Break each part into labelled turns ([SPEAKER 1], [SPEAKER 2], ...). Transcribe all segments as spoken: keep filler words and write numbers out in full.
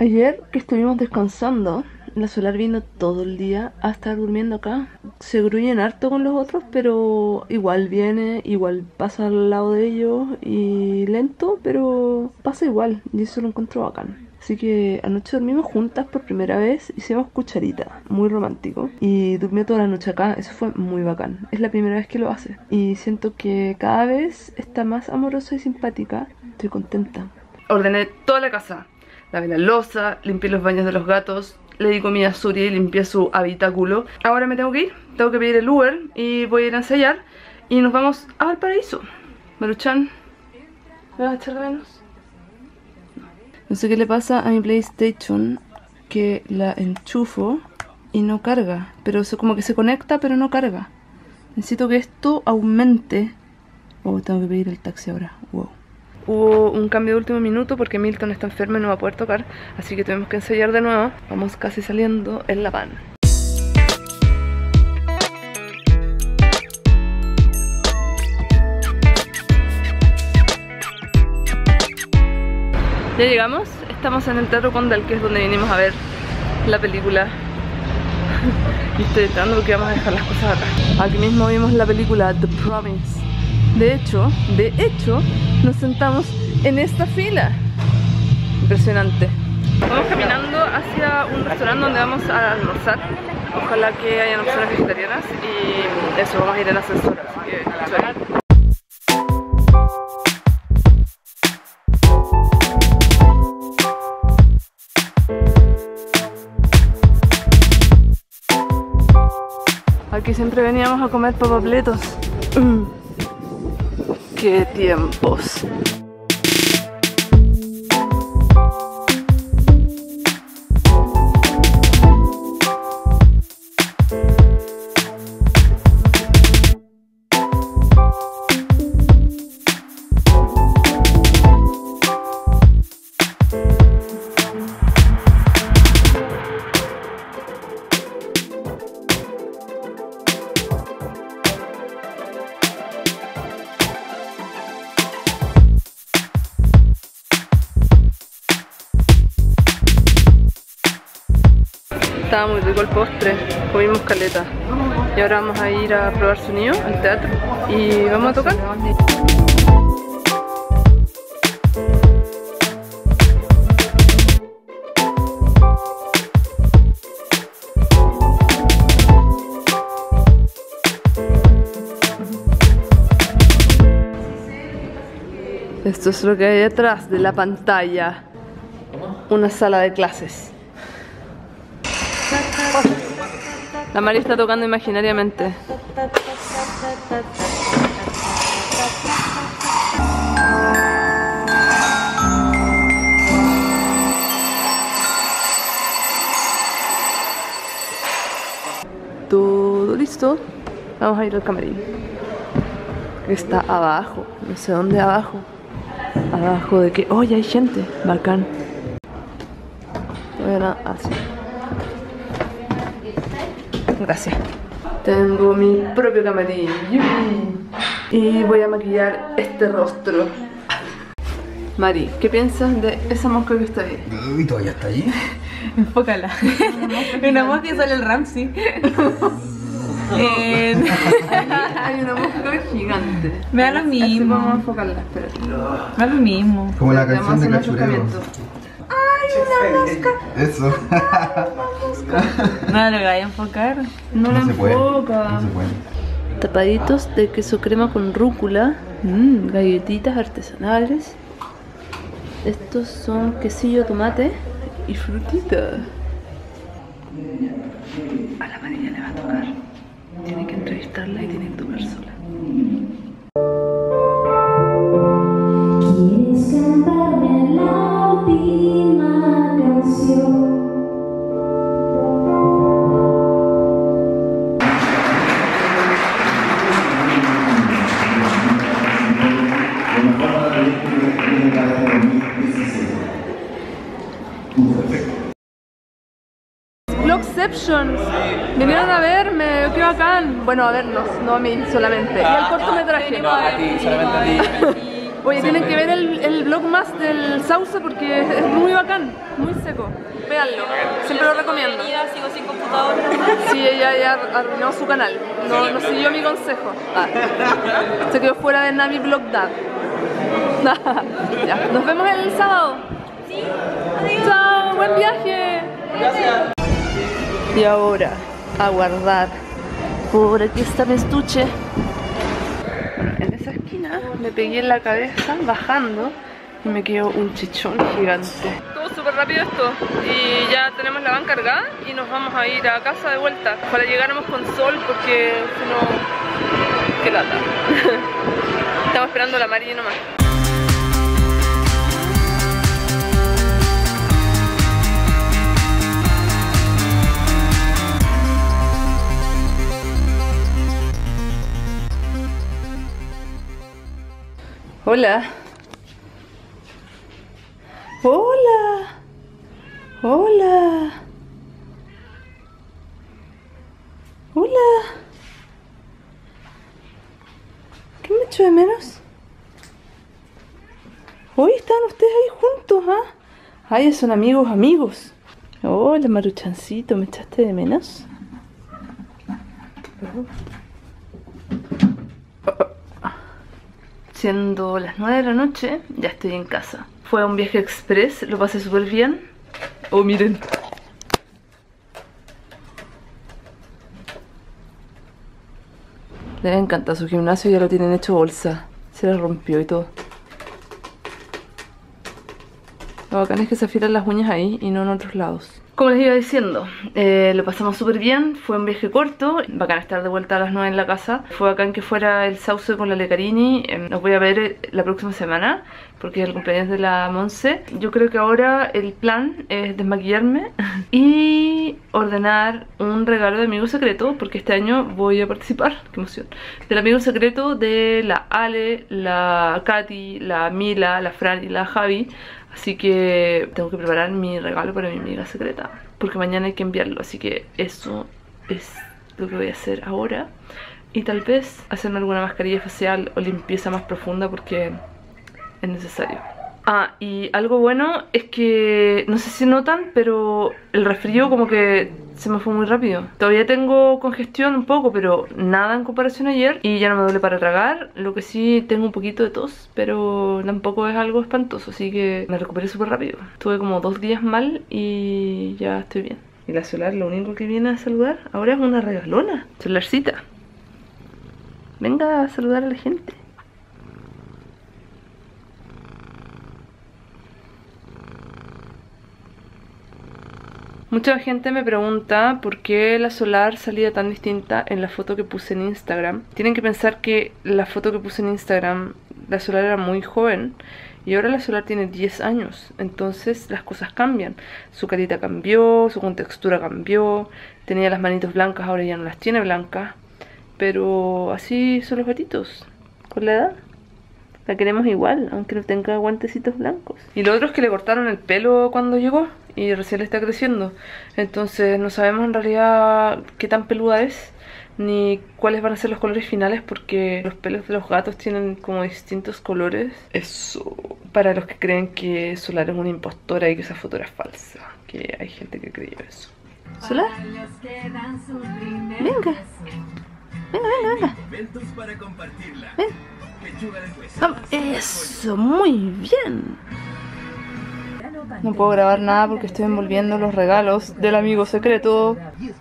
[SPEAKER 1] Ayer que estuvimos descansando, la Solar vino todo el día a estar durmiendo acá. Se gruñen harto con los otros, pero igual viene, igual pasa al lado de ellos y lento, pero pasa igual y eso lo encuentro bacán. Así que anoche dormimos juntas por primera vez, hicimos cucharita, muy romántico. Y durmió toda la noche acá, eso fue muy bacán. Es la primera vez que lo hace. Y siento que cada vez está más amorosa y simpática. Estoy contenta. Ordené toda la casa. Lavé la loza, limpié los baños de los gatos, le di comida a Suri y limpié su habitáculo. Ahora me tengo que ir, tengo que pedir el Uber y voy a ir a ensayar. Y nos vamos a Valparaíso. Maruchan, ¿me vas a echar de menos? No sé qué le pasa a mi PlayStation, que la enchufo y no carga. Pero eso como que se conecta pero no carga. Necesito que esto aumente. Oh, tengo que pedir el taxi ahora. Wow. Hubo un cambio de último minuto porque Milton está enfermo y no va a poder tocar. Así que tuvimos que ensayar de nuevo. Vamos casi saliendo en la van. Ya llegamos, estamos en el Teatro Condal, que es donde vinimos a ver la película. Y estoy entrando porque vamos a dejar las cosas acá. Aquí mismo vimos la película The Promise. De hecho, de hecho, nos sentamos en esta fila. Impresionante. Vamos caminando hacia un restaurante donde vamos a almorzar. Ojalá que hayan opciones vegetarianas. Y eso, vamos a ir en ascensor. Así que, suerte. Aquí siempre veníamos a comer papapletos. Mm. ¡Qué tiempos! Estaba muy rico el postre, comimos caleta. Y ahora vamos a ir a probar sonido al teatro y vamos a tocar. Esto es lo que hay detrás de la pantalla. Una sala de clases. La Mari está tocando imaginariamente. Todo listo. Vamos a ir al camarín. Que está abajo. No sé dónde abajo. Abajo de que... ¡Oh, ya hay gente! Bacán. Bueno, así. Gracias. Tengo mi propio camarín. Y voy a maquillar este rostro. Mari, ¿qué piensas de esa mosca que está ahí?
[SPEAKER 2] Uy, todavía está ahí.
[SPEAKER 3] Enfócala. Una mosca y sale el Ramsey. eh...
[SPEAKER 1] Hay una mosca gigante.
[SPEAKER 3] Me da lo mismo.
[SPEAKER 1] Vamos a enfocarla, espérate.
[SPEAKER 3] Me da lo mismo.
[SPEAKER 2] Como la canción de Cachureo.
[SPEAKER 1] ¡Ay, una mosca!
[SPEAKER 2] Eso.
[SPEAKER 3] No lo voy a enfocar.
[SPEAKER 1] No,
[SPEAKER 2] No
[SPEAKER 1] la
[SPEAKER 2] se puede.
[SPEAKER 1] enfoca.
[SPEAKER 2] No se puede.
[SPEAKER 1] Tapaditos de queso crema con rúcula. Mmm, galletitas artesanales. Estos son quesillo, tomate y frutita. A la María le va a tocar. Tiene que entrevistarla y tiene que tocar sola.
[SPEAKER 4] ¿Quieres cantarme la última canción?
[SPEAKER 1] Vlogceptions. Vinieron a verme, qué bacán. Bueno, a vernos, no a mí solamente. Y el cortometraje.
[SPEAKER 5] No, a ti, solamente a ti.
[SPEAKER 1] Oye, tienen que ver el, el vlog más del Sauce porque es, es muy bacán, muy seco. Véanlo, siempre lo recomiendo.
[SPEAKER 3] Sigo sin computador.
[SPEAKER 1] Sí, ella ya arruinó su canal, no, no siguió mi consejo. Ah. Se quedó fuera de Navi Vlog Dad. Ya, nos vemos el sábado.
[SPEAKER 3] Sí, adiós.
[SPEAKER 1] Chao, buen viaje.
[SPEAKER 2] Gracias.
[SPEAKER 1] Y ahora, a guardar. Por aquí está mi estuche. Bueno, en esa esquina me pegué en la cabeza bajando y me quedó un chichón gigante. Estuvo súper rápido esto y ya tenemos la van cargada y nos vamos a ir a casa de vuelta. Ojalá llegáramos con sol porque si no... qué lata. Estamos esperando la Mari nomás. Hola. Hola. Hola. Hola. ¿Qué me echo de menos? Hoy están ustedes ahí juntos, ¿ah? Ay, son amigos, amigos. Hola, Maruchancito, ¿me echaste de menos? Siendo las nueve de la noche, ya estoy en casa. Fue un viaje express, lo pasé súper bien. Oh, miren. Les encanta su gimnasio, ya lo tienen hecho bolsa. Se le rompió y todo. Lo bacán es que se afilan las uñas ahí y no en otros lados. Como les iba diciendo, eh, lo pasamos súper bien, fue un viaje corto, bacán estar de vuelta a las nueve en la casa. Fue bacán que fuera el Sauce con la Lecarini, eh, los voy a ver la próxima semana, porque es el cumpleaños de la Monse. Yo creo que ahora el plan es desmaquillarme y ordenar un regalo de amigo secreto, porque este año voy a participar, qué emoción, del amigo secreto de la Ale, la Katy, la Mila, la Fran y la Javi. Así que tengo que preparar mi regalo para mi amiga secreta, porque mañana hay que enviarlo, así que eso es lo que voy a hacer ahora. Y tal vez hacerme alguna mascarilla facial o limpieza más profunda porque es necesario. Ah, y algo bueno es que, no sé si notan, pero el resfrío como que se me fue muy rápido. Todavía tengo congestión un poco, pero nada en comparación a ayer. Y ya no me duele para tragar. Lo que sí, tengo un poquito de tos, pero tampoco es algo espantoso, así que me recuperé súper rápido. Estuve como dos días mal y ya estoy bien. Y la Solar lo único que viene a saludar ahora es una regalona. Solarcita, venga a saludar a la gente. Mucha gente me pregunta por qué la Solar salía tan distinta en la foto que puse en Instagram. Tienen que pensar que la foto que puse en Instagram, la Solar era muy joven y ahora la Solar tiene diez años. Entonces las cosas cambian. Su carita cambió, su contextura cambió. Tenía las manitos blancas, ahora ya no las tiene blancas. Pero así son los gatitos, con la edad. La queremos igual, aunque no tenga guantecitos blancos. Y lo otro es que le cortaron el pelo cuando llegó y recién le está creciendo. Entonces no sabemos en realidad qué tan peluda es, ni cuáles van a ser los colores finales, porque los pelos de los gatos tienen como distintos colores. Eso, para los que creen que Solar es una impostora y que esa foto era falsa, que hay gente que creyó eso. ¿Solar? Venga. Venga, venga, venga. Ven. Vamos. Eso, muy bien. No puedo grabar nada porque estoy envolviendo los regalos del amigo secreto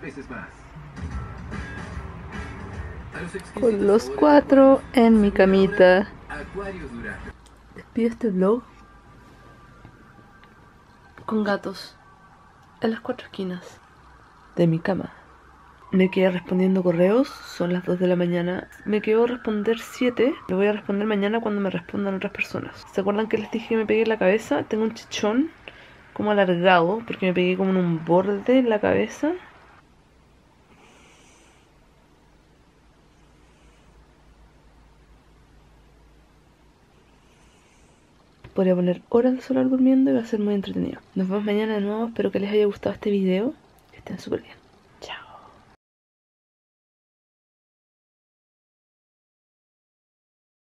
[SPEAKER 1] con los cuatro en mi camita. Despido este vlog con gatos en las cuatro esquinas de mi cama. Me quedé respondiendo correos, son las dos de la mañana. Me quedo responder siete. Lo voy a responder mañana cuando me respondan otras personas. ¿Se acuerdan que les dije que me pegué en la cabeza? Tengo un chichón como alargado porque me pegué como en un borde en la cabeza. Podría poner horas de Solar durmiendo y va a ser muy entretenido. Nos vemos mañana de nuevo. Espero que les haya gustado este video. Que estén súper bien.